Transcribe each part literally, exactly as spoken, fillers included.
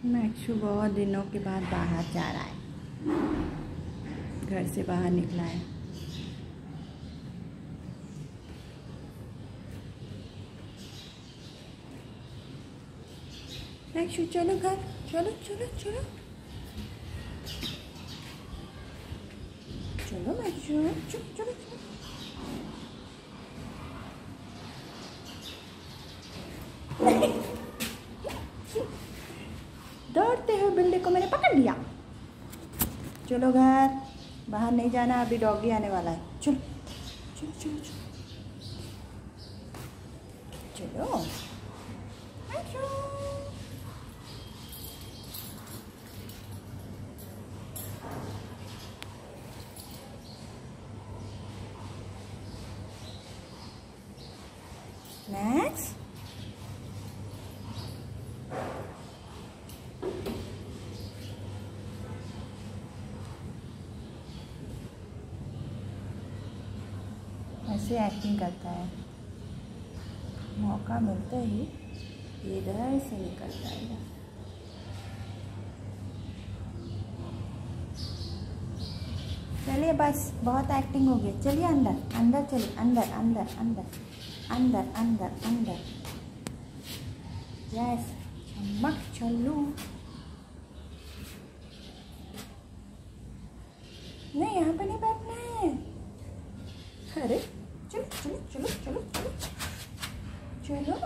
मैक्सू बहुत दिनों के बाद बाहर जा रहा है, घर से बाहर निकला है। मैक्सू चलो घर, चलो चलो चलो चलो मैक्सू, चलो चलो चलो। दौड़ते हो बिल्ली को मैंने पकड़ लिया। चलो घर, बाहर नहीं जाना, अभी डॉगी आने वाला है। चलो चलो चलो चलो चलो। नेक्स्ट ऐसे एक्टिंग करता है, मौका मिलते ही इधर से निकल जाएगा। चलिए बस, बहुत एक्टिंग हो गई। चलिए अंदर अंदर चलिए, अंदर अंदर अंदर अंदर अंदर अंदर। यस, चमक चलो। नहीं, यहाँ पे नहीं बैठना है। अरे चलो चलो चलो चलो चलो चलो।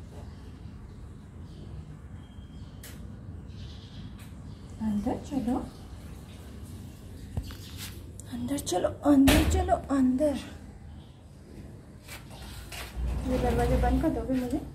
अंदर चलो, अंदर चलो, अंदर चलो, अंदर। ये दरवाजा बंद कर दोगे मुझे?